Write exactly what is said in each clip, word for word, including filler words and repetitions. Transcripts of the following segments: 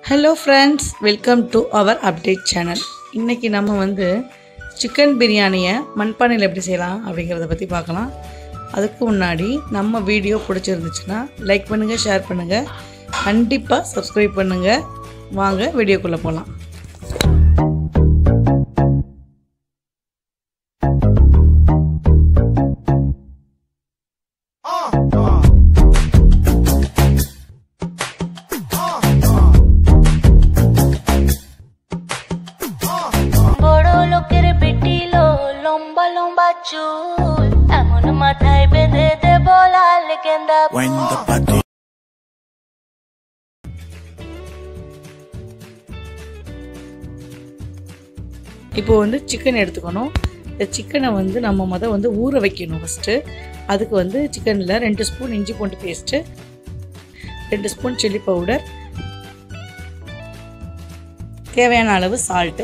Hello friends, welcome to our update channel. இன்னைக்கு நம்ம வந்து சிக்கன் பிரியாணியை மண்பானையில் எப்படி செய்யலாம் அப்படிங்கறத பத்தி பார்க்கலாம். அதுக்கு முன்னாடி நம்ம வீடியோ பிடிச்சிருந்துச்சுனா லைக் பண்ணுங்க, ஷேர் பண்ணுங்க, கண்டிப்பா Subscribe பண்ணுங்க. வாங்க வீடியோக்குள்ள போலாம். இப்போ வந்து சிக்கன் எடுத்துக்கணும். இந்த சிக்கனை வந்து நம்ம முத வந்து ஊற வைக்கணும் ஃபர்ஸ்ட். அதுக்கு வந்து சிக்கன்ல ரெண்டு ஸ்பூன் இஞ்சி பூண்டு பேஸ்ட், ரெண்டு ஸ்பூன் சில்லி பவுடர், தேவையான அளவு சால்ட்,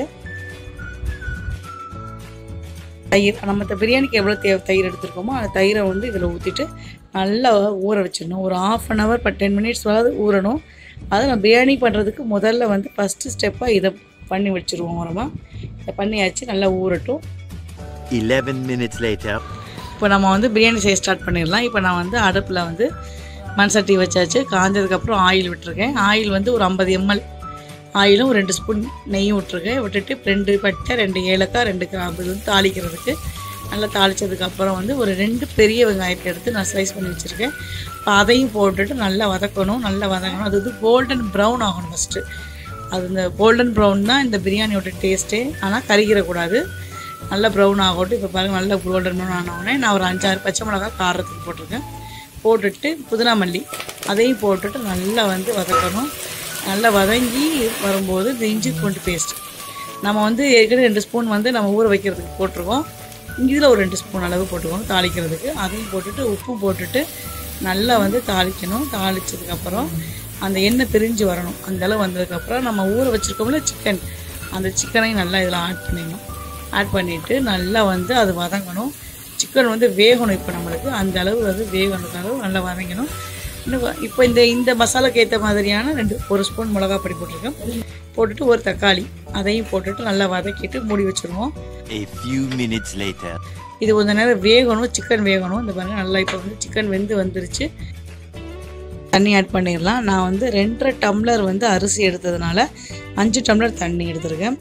தயிர். நம்ம இந்த பிரியாணிக்கு எவ்வளோ தேவை தயிர் எடுத்துருக்கோமோ அந்த தயிரை வந்து இதில் ஊற்றிட்டு நல்லா ஊற வச்சிடணும். ஒரு half an hour but ten minutes வராது ஊறணும். அதை நம்ம பிரியாணி பண்ணுறதுக்கு முதல்ல வந்து ஃபஸ்ட்டு ஸ்டெப்பாக இதை பண்ணி வச்சுருவோம். ஓரமாக இதை பண்ணியாச்சு, நல்லா ஊறட்டும். eleven minutes later. இப்போ நம்ம வந்து பிரியாணி செய்ய ஸ்டார்ட் பண்ணிடலாம். இப்போ நான் வந்து அடுப்பில் வந்து மண் சட்டி வச்சாச்சு. காஞ்சதுக்கப்புறம் ஆயில் விட்டுருக்கேன். ஆயில் வந்து ஒரு ஐம்பது எம்எல் ஆயிலும் ரெண்டு ஸ்பூன் நெய்யும் விட்டுருக்கேன். விட்டுட்டு ரெண்டு பட்டை, ரெண்டு ஏலக்காய், ரெண்டு கிராம்பு வந்து தாளிக்கிறதுக்கு. நல்லா தாளித்ததுக்கப்புறம் வந்து ஒரு ரெண்டு பெரிய வெங்காயத்தை எடுத்து நான் ஸ்லைஸ் பண்ணி வச்சுருக்கேன். இப்போ அதையும் போட்டுட்டு நல்லா வதக்கணும். நல்லா வதக்கணும். அது வந்து கோல்டன் ப்ரௌன் ஆகணும் ஃபஸ்ட்டு. அது இந்த கோல்டன் ப்ரௌன் தான் இந்த பிரியாணியோட டேஸ்ட்டே. ஆனால் கறிக்கிறக்கூடாது, நல்லா ப்ரௌன் ஆகட்டும். இப்போ பாருங்கள், நல்லா கோல்டன் ப்ரௌன் ஆனவுடனே நான் ஒரு அஞ்சாறு பச்சை மிளகா காரத்துக்கு போட்டிருக்கேன். போட்டுட்டு புதினா மல்லி அதையும் போட்டுட்டு நல்லா வந்து வதக்கணும். நல்லா வதங்கி வரும்போது இந்த இஞ்சி பூண்டு பேஸ்ட் நம்ம வந்து ஏற்கனவே ரெண்டு ஸ்பூன் வந்து நம்ம ஊற வைக்கிறதுக்கு போட்டிருக்கோம். இதில் ஒரு ரெண்டு ஸ்பூன் அளவு போட்டுக்கணும் தாளிக்கிறதுக்கு. அதையும் போட்டுட்டு உப்பு போட்டுட்டு நல்லா வந்து தாளிக்கணும். தாளித்ததுக்கப்புறம் அந்த எண்ணெய் பிரிஞ்சு வரணும். அந்தளவு வந்ததுக்கப்புறம் நம்ம ஊற வச்சுருக்கோம்ல சிக்கன், அந்த சிக்கனையும் நல்லா இதில் ஆட் பண்ணிடணும். ஆட் பண்ணிவிட்டு நல்லா வந்து அது வதங்கணும். சிக்கன் வந்து வேகணும். இப்போ நம்மளுக்கு அந்த அளவு வந்து வேகணுக்காக நல்லா வதங்கணும். இன்னும் இப்போ இந்த இந்த மசாலாக்கு ஏற்ற மாதிரியான ரெண்டு ஒரு ஸ்பூன் மிளகா பொடி போட்டிருக்கேன். போட்டுட்டு ஒரு தக்காளி அதையும் போட்டுட்டு நல்லா வதக்கிட்டு மூடி வச்சுருவோம். A few minutes later. இது கொஞ்சம் நேரம் வேகணும், சிக்கன் வேகணும். இந்த பாருங்க நல்லா இப்போ வந்து சிக்கன் வெந்து வந்துருச்சு. தண்ணி ஆட் பண்ணிடலாம். நான் வந்து ரெண்டரை டம்ளர் வந்து அரிசி எடுத்ததுனால அஞ்சு டம்ளர் தண்ணி எடுத்துருக்கேன்.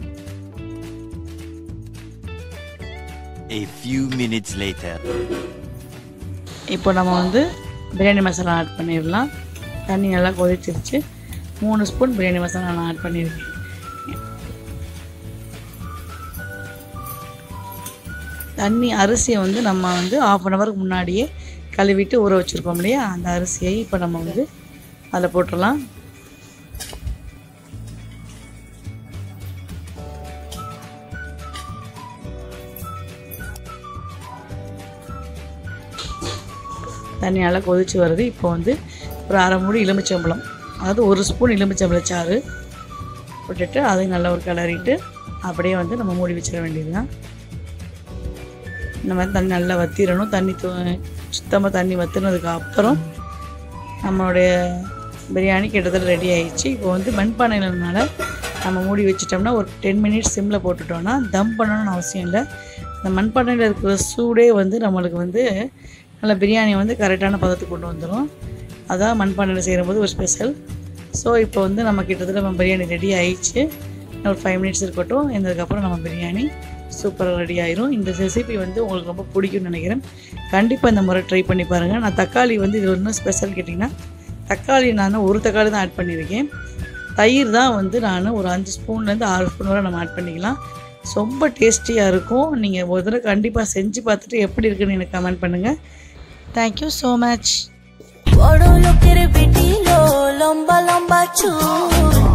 A few minutes later. இப்போ நம்ம வந்து பிரியாணி மசாலா ஆட் பண்ணிடலாம். தண்ணி நல்லா கொதிச்சிருச்சு. மூணு ஸ்பூன் பிரியாணி மசாலா நான் ஆட் பண்ணியிருக்கேன். தண்ணி அரிசியை வந்து நம்ம வந்து ஆஃப் அன் ஹவருக்கு முன்னாடியே கழுவிட்டு ஊற வச்சுருக்கோம் இல்லையா, அந்த அரிசியை இப்போ நம்ம வந்து அதில் போட்டுடலாம். தண்ணி நல்லா கொதிச்சு வருது. இப்போ வந்து ஒரு அரை மூடி எலுமிச்சம்பழம், அதாவது ஒரு ஸ்பூன் எலுமிச்சம்பழச்சாறு போட்டுட்டு அதையும் நல்லா ஒரு கிளறிட்டு அப்படியே வந்து நம்ம மூடி வச்சிட வேண்டியது தான். இந்த மாதிரி தண்ணி நல்லா வற்றிடணும். தண்ணி தூ சுத்தமாக தண்ணி வற்றினதுக்கு அப்புறம் நம்மளுடைய பிரியாணி கிட்டத்தட்ட ரெடி ஆகிடுச்சு. இப்போ வந்து மண்பானையிலனால நம்ம மூடி வச்சிட்டோம்னா ஒரு டென் மினிட்ஸ் சிம்மில் போட்டுட்டோம்னா தம் பண்ணணும்னு அவசியம் இல்லை. இந்த மண்பானையில் இருக்கிற சூடே வந்து நம்மளுக்கு வந்து நல்லா பிரியாணி வந்து கரெக்டான பதத்துக்கு கொண்டு வந்துடும். அதான் மண்பானையில் செய்யும்போது ஒரு ஸ்பெஷல். ஸோ இப்போ வந்து நம்ம கிட்டத்தட்ட நம்ம பிரியாணி ரெடி ஆகிடுச்சு. ஒரு ஃபைவ் மினிட்ஸ் இருக்கட்டும். இதுக்கப்புறம் நம்ம பிரியாணி சூப்பராக ரெடி ஆயிரும். இந்த ரெசிபி வந்து உங்களுக்கு ரொம்ப பிடிக்கும்னு நினைக்கிறேன். கண்டிப்பாக இந்த முறை ட்ரை பண்ணி பாருங்கள். நான் தக்காளி வந்து இது ஒன்றும் ஸ்பெஷல் கேட்டிங்கன்னா, தக்காளி நான் ஒரு தக்காளி தான் ஆட் பண்ணியிருக்கேன். தயிர் தான் வந்து நான் ஒரு அஞ்சு ஸ்பூன்லேருந்து ஆறு ஸ்பூன் வரை நம்ம ஆட் பண்ணிக்கலாம். ரொம்ப டேஸ்டியாக இருக்கும். நீங்கள் ஒரு தடவை கண்டிப்பாக செஞ்சு பார்த்துட்டு எப்படி இருக்குன்னு எனக்கு கமெண்ட் பண்ணுங்கள். Thank you so much.